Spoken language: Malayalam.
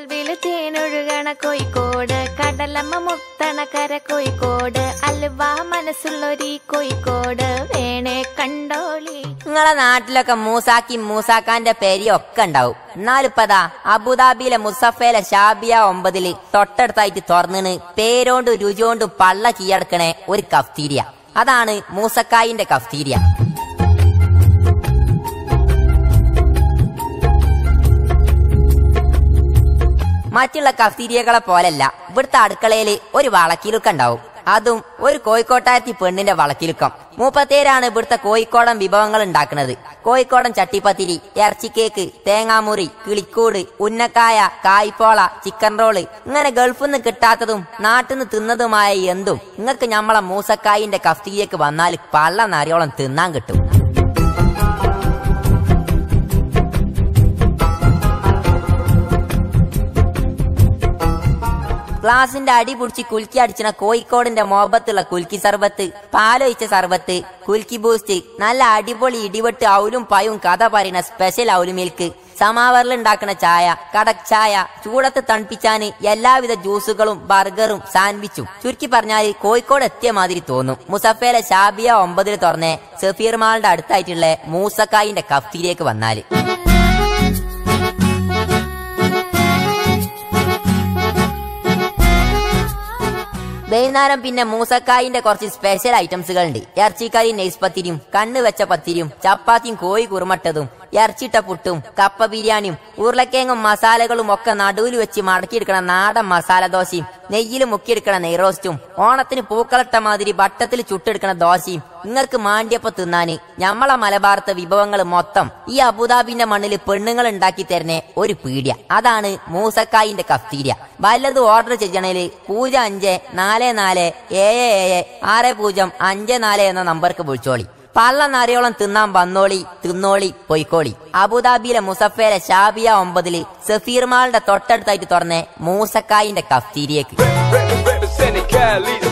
കൽവില് തേനൊഴുകണ കോഴിക്കോട്, കടലമ്മ മുത്തണ കര കോഴിക്കോട്, അലുവ മനസ്സുള്ളൊരീ കോഴിക്കോട് വേണേ കണ്ടോളി. നിങ്ങളെ നാട്ടിലൊക്കെ മൂസാക്കാന്റെ പേര് ഒക്കെ ഉണ്ടാവും. എന്നാലിപ്പതാ അബുദാബിയിലെ മുസഫയിലെ ഷാബിയ 9 തൊട്ടടുത്തായിട്ട് തുറന്നിന് പേരോണ്ടും രുചിയോണ്ടും പള്ള കീഴടക്കണേ ഒരു കഫ്തീരിയ. അതാണ് മൂസക്കായിന്റെ കഫ്തീരിയ. മറ്റുള്ള കഫ്തീരിയകളെ പോലല്ല ഇവിടുത്തെ അടുക്കളയില് ഒരു വളക്കിലുക്കം ഉണ്ടാവും. അതും ഒരു കോഴിക്കോട്ടാരത്തി പെണ്ണിന്റെ വളക്കിലുക്കം. 37 ഇവിടുത്തെ കോഴിക്കോടൻ വിഭവങ്ങൾ ഉണ്ടാക്കുന്നത്. കോഴിക്കോടൻ ചട്ടിപ്പത്തിരി, ഇറച്ചിക്കേക്ക്, തേങ്ങാമുറി, കിളിക്കൂട്, ഉന്നക്കായ, കായ്പോള, ചിക്കൻ റോള്, ഇങ്ങനെ ഗൾഫിൽ നിന്ന് കിട്ടാത്തതും നാട്ടിൽ നിന്ന് തിന്നതുമായ എന്തും നിങ്ങൾക്ക് ഞമ്മളെ മൂസക്കായിന്റെ കഫ്തീരിയക്ക് വന്നാൽ പള്ള നരിയോളം തിന്നാൻ കിട്ടും. ഗ്ലാസിന്റെ അടി പിടിച്ച് കുൽക്കി അടിച്ചിന കോഴിക്കോടിന്റെ മോഹബത്തുള്ള കുൽക്കി സർബത്ത്, പാലൊഴിച്ച സർബത്ത്, കുൽക്കി ബൂസ്റ്റ്, നല്ല അടിപൊളി ഇടിവെട്ട് ഔലും പയും കഥ പറയുന്ന സ്പെഷ്യൽ ഔലു മിൽക്ക്, സമാവറിൽ ഉണ്ടാക്കുന്ന ചായ, കടക് ചായ, ചൂടത്ത് തണുപ്പിച്ചാന് എല്ലാവിധ ജ്യൂസുകളും ബർഗറും സാൻഡ്വിച്ചും. ചുരുക്കി പറഞ്ഞാല് കോഴിക്കോട് എത്തിയ മാതിരി തോന്നും. മുസഫയിലെ ഷാബിയ 9 തുറന്ന് സഫീർ മാളിന്റെ അടുത്തായിട്ടുള്ള മൂസക്കായിന്റെ കഫ്തീരിയക്ക് വന്നാല് വൈകുന്നേരം പിന്നെ മൂസക്കായിന്റെ കുറച്ച് സ്പെഷ്യൽ ഐറ്റംസുകൾ ഉണ്ട്. ഇറച്ചിക്കറി നെയ്സ്പത്തിരിയും, കണ്ണ് വെച്ച പത്തിരിയും, ചപ്പാത്തിയും, കോഴി കുറുമട്ടതും, ഇറച്ചിട്ട പുട്ടും, കപ്പ ബിരിയാണിയും, ഉരുളക്കിഴങ്ങും മസാലകളും ഒക്കെ നടുവിൽ വെച്ച് മടക്കിയെടുക്കണ നാടൻ മസാല ദോശയും, നെയ്യിൽ മുക്കിയെടുക്കണ നെയ്റോസ്റ്റും, ഓണത്തിന് പൂക്കളട്ട മാതിരി വട്ടത്തിൽ ചുട്ടെടുക്കണ ദോശയും നിങ്ങൾക്ക് മാണ്ടിയപ്പോ തിന്നാന് ഞമ്മളെ മലബാറത്തെ വിഭവങ്ങൾ മൊത്തം ഈ അബുദാബിന്റെ മണ്ണിൽ പെണ്ണുങ്ങൾ ഉണ്ടാക്കി തരുന്ന ഒരു പീഡിയ. അതാണ് മൂസക്കായിന്റെ കഫ്തീരിയ. വല്ലത് ഓർഡർ ചെയ്യണേല് 0547776054 എന്ന നമ്പർക്ക് വിളിച്ചോളി. പള്ള നരിയോളം തിന്നാൻ വന്നോളി, തിന്നോളി, പൊയ്ക്കോളി. അബുദാബിയിലെ മുസഫയിലെ ഷാബിയ 9 സഫീർ മാളിന്റെ തൊട്ടടുത്തായിട്ട് തുറന്നേ മൂസക്കായിന്റെ കഫ്തീരിയക്ക്.